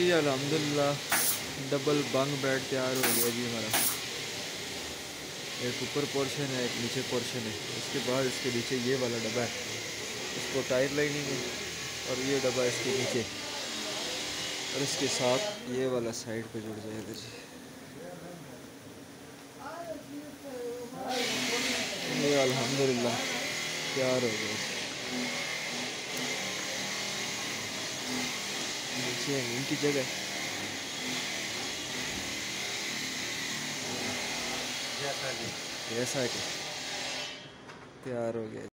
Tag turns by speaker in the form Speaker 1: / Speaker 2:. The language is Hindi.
Speaker 1: जी अल्हम्दुलिल्लाह डबल बंग बेड तैयार हो गया जी हमारा। एक ऊपर पोर्शन है, एक नीचे पोर्शन है। उसके बाद इसके नीचे ये वाला डब्बा है, इसको टायर लाइनिंग है, और ये डब्बा इसके नीचे, और इसके साथ ये वाला साइड पे जुड़ जाएगा जी। ये अल्हम्दुलिल्लाह तैयार हो गया। नीचे इनकी जगह ऐसा कि तैयार हो गया।